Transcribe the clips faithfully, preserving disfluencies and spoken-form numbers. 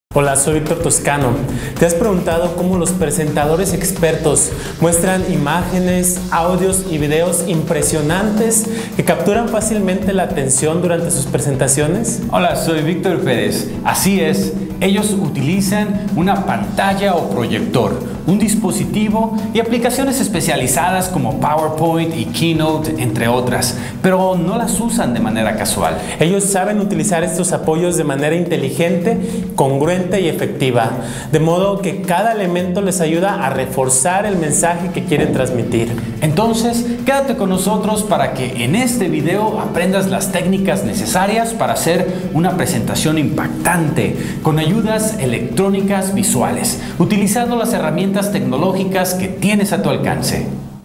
Hola, soy Víctor Toscano. ¿Te has preguntado cómo los presentadores expertos muestran imágenes, audios y videos impresionantes que capturan fácilmente la atención durante sus presentaciones? Hola, soy Víctor Pérez. Así es, ellos utilizan una pantalla o proyector, un dispositivo y aplicaciones especializadas como PowerPoint y Keynote, entre otras, pero no las usan de manera casual. Ellos saben utilizar estos apoyos de manera inteligente, congruente y efectiva, de modo que cada elemento les ayuda a reforzar el mensaje que quieren transmitir. Entonces, quédate con nosotros para que en este video aprendas las técnicas necesarias para hacer una presentación impactante con ayudas electrónicas visuales, utilizando las herramientas tecnológicas que tienes a tu alcance.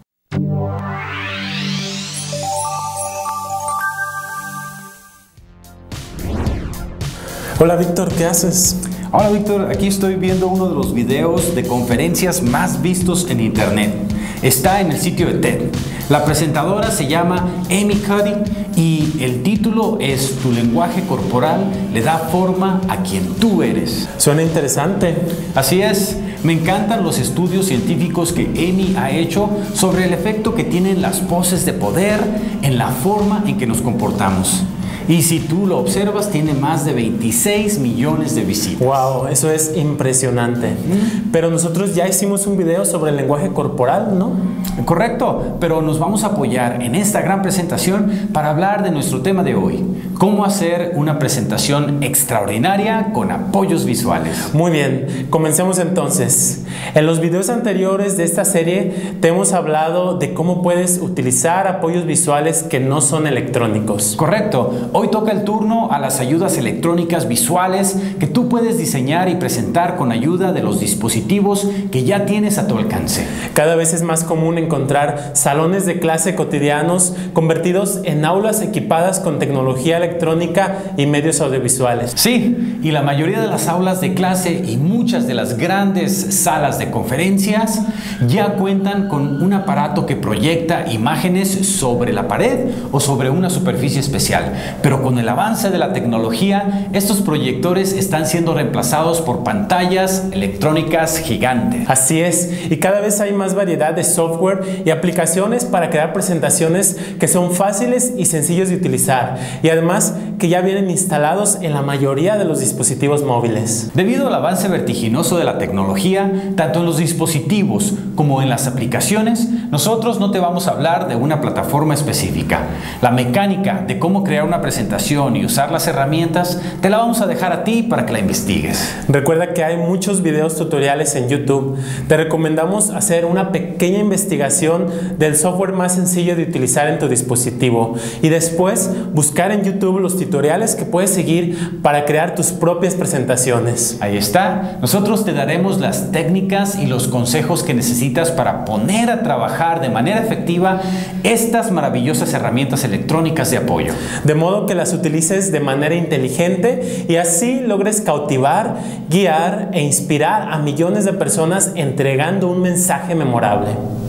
Hola Víctor, ¿qué haces? Hola Víctor, aquí estoy viendo uno de los videos de conferencias más vistos en internet. Está en el sitio de TED. La presentadora se llama Amy Cuddy y el título es Tu lenguaje corporal le da forma a quien tú eres. Suena interesante. Así es, me encantan los estudios científicos que Amy ha hecho sobre el efecto que tienen las poses de poder en la forma en que nos comportamos. Y si tú lo observas, tiene más de veintiséis millones de visitas. Wow, eso es impresionante. ¿Mm? Pero nosotros ya hicimos un video sobre el lenguaje corporal, ¿no? Correcto, pero nos vamos a apoyar en esta gran presentación para hablar de nuestro tema de hoy: cómo hacer una presentación extraordinaria con apoyos visuales. Muy bien, comencemos entonces. En los videos anteriores de esta serie te hemos hablado de cómo puedes utilizar apoyos visuales que no son electrónicos. Correcto. Hoy toca el turno a las ayudas electrónicas visuales que tú puedes diseñar y presentar con ayuda de los dispositivos que ya tienes a tu alcance. Cada vez es más común encontrar salones de clase cotidianos convertidos en aulas equipadas con tecnología electrónica y medios audiovisuales. Sí, y la mayoría de las aulas de clase y muchas de las grandes salas de conferencias ya cuentan con un aparato que proyecta imágenes sobre la pared o sobre una superficie especial. Pero con el avance de la tecnología, estos proyectores están siendo reemplazados por pantallas electrónicas gigantes. Así es, y cada vez hay más variedad de software y aplicaciones para crear presentaciones que son fáciles y sencillos de utilizar, y además que ya vienen instalados en la mayoría de los dispositivos móviles. Debido al avance vertiginoso de la tecnología, tanto en los dispositivos como en las aplicaciones, nosotros no te vamos a hablar de una plataforma específica. La mecánica de cómo crear una presentación y usar las herramientas te la vamos a dejar a ti para que la investigues. Recuerda que hay muchos videos tutoriales en YouTube. Te recomendamos hacer una pequeña investigación del software más sencillo de utilizar en tu dispositivo y después buscar en YouTube los tutoriales que puedes seguir para crear tus propias presentaciones. Ahí está. Nosotros te daremos las técnicas y los consejos que necesitas para poner a trabajar de manera efectiva estas maravillosas herramientas electrónicas de apoyo. De modo que las utilices de manera inteligente y así logres cautivar, guiar e inspirar a millones de personas entregando un mensaje memorable.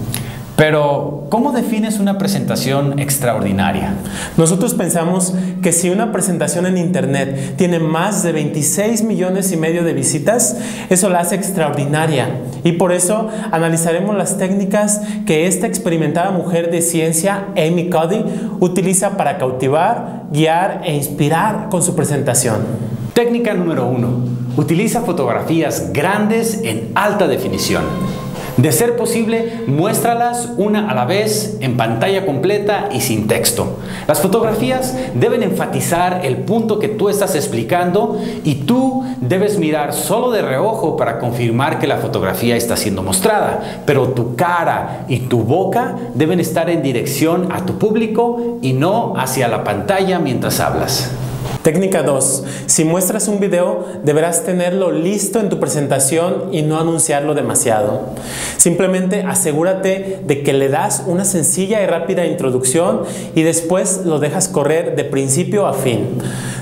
Pero, ¿cómo defines una presentación extraordinaria? Nosotros pensamos que si una presentación en internet tiene más de veintiséis millones y medio de visitas, eso la hace extraordinaria. Y por eso analizaremos las técnicas que esta experimentada mujer de ciencia, Amy Cuddy, utiliza para cautivar, guiar e inspirar con su presentación. Técnica número uno. Utiliza fotografías grandes en alta definición. De ser posible, muéstralas una a la vez en pantalla completa y sin texto. Las fotografías deben enfatizar el punto que tú estás explicando y tú debes mirar solo de reojo para confirmar que la fotografía está siendo mostrada, pero tu cara y tu boca deben estar en dirección a tu público y no hacia la pantalla mientras hablas. Técnica dos. Si muestras un video, deberás tenerlo listo en tu presentación y no anunciarlo demasiado. Simplemente asegúrate de que le das una sencilla y rápida introducción y después lo dejas correr de principio a fin.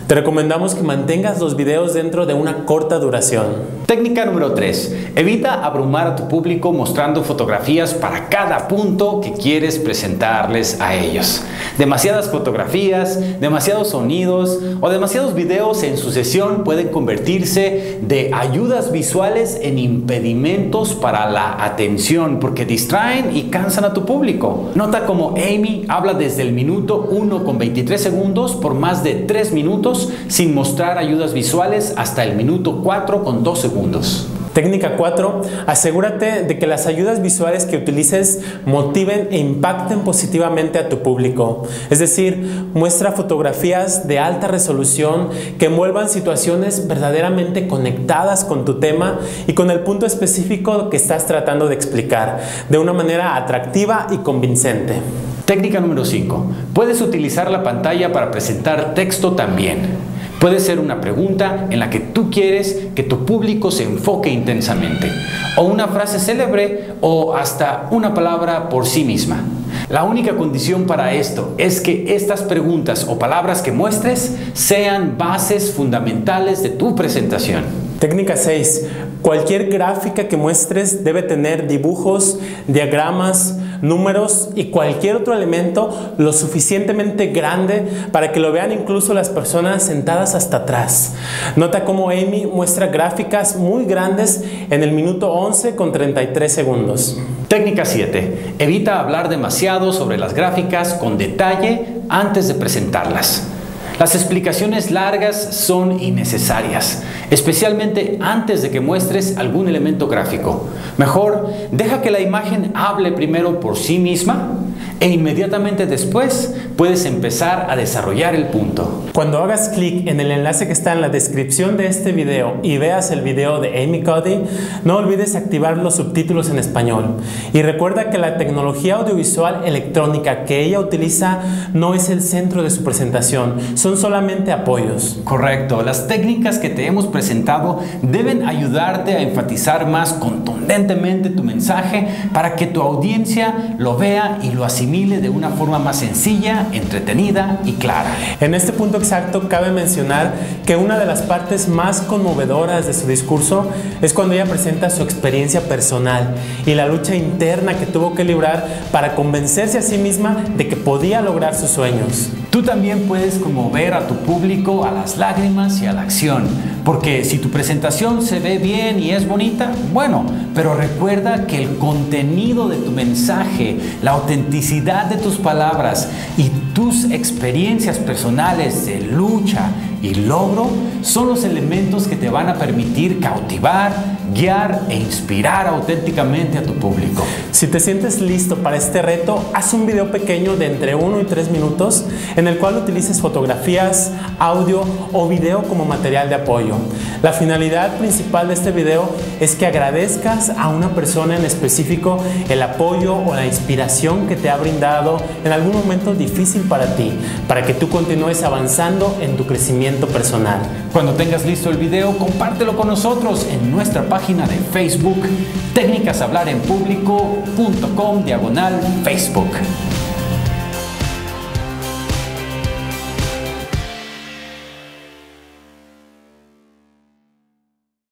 Te recomendamos que mantengas los videos dentro de una corta duración. Técnica número tres. Evita abrumar a tu público mostrando fotografías para cada punto que quieres presentarles a ellos. Demasiadas fotografías, demasiados sonidos o demasiados videos en sucesión pueden convertirse de ayudas visuales en impedimentos para la atención porque distraen y cansan a tu público. Nota cómo Amy habla desde el minuto uno con veintitrés segundos por más de tres minutos sin mostrar ayudas visuales hasta el minuto cuatro con dos segundos. Técnica cuatro. Asegúrate de que las ayudas visuales que utilices motiven e impacten positivamente a tu público. Es decir, muestra fotografías de alta resolución que envuelvan situaciones verdaderamente conectadas con tu tema y con el punto específico que estás tratando de explicar, de una manera atractiva y convincente. Técnica número cinco. Puedes utilizar la pantalla para presentar texto también. Puede ser una pregunta en la que tú quieres que tu público se enfoque intensamente, o una frase célebre, o hasta una palabra por sí misma. La única condición para esto es que estas preguntas o palabras que muestres sean bases fundamentales de tu presentación. Técnica seis. Cualquier gráfica que muestres debe tener dibujos, diagramas, números y cualquier otro elemento lo suficientemente grande para que lo vean incluso las personas sentadas hasta atrás. Nota cómo Amy muestra gráficas muy grandes en el minuto once con treinta y tres segundos. Técnica siete. Evita hablar demasiado sobre las gráficas con detalle antes de presentarlas. Las explicaciones largas son innecesarias, especialmente antes de que muestres algún elemento gráfico. Mejor, deja que la imagen hable primero por sí misma e inmediatamente después puedes empezar a desarrollar el punto. Cuando hagas clic en el enlace que está en la descripción de este video y veas el video de Amy Cuddy, no olvides activar los subtítulos en español. Y recuerda que la tecnología audiovisual electrónica que ella utiliza no es el centro de su presentación, son solamente apoyos. Correcto, las técnicas que te hemos presentado deben ayudarte a enfatizar más contundentemente tu mensaje para que tu audiencia lo vea y lo asimile de una forma más sencilla, entretenida y clara. En este punto exacto cabe mencionar que una de las partes más conmovedoras de su discurso es cuando ella presenta su experiencia personal y la lucha interna que tuvo que librar para convencerse a sí misma de que podía lograr sus sueños. Tú también puedes conmover a tu público a las lágrimas y a la acción, porque si tu presentación se ve bien y es bonita, bueno, pero recuerda que el contenido de tu mensaje, la autenticidad de tus palabras y tus experiencias personales de lucha y logro son los elementos que te van a permitir cautivar, guiar e inspirar auténticamente a tu público. Si te sientes listo para este reto, haz un video pequeño de entre uno y tres minutos en el cual utilices fotografías, audio o video como material de apoyo. La finalidad principal de este video es que agradezcas a una persona en específico el apoyo o la inspiración que te ha brindado en algún momento difícil para ti, para que tú continúes avanzando en tu crecimiento personal. Cuando tengas listo el video, compártelo con nosotros en nuestra página de Facebook, técnicas hablar en público punto com diagonal Facebook.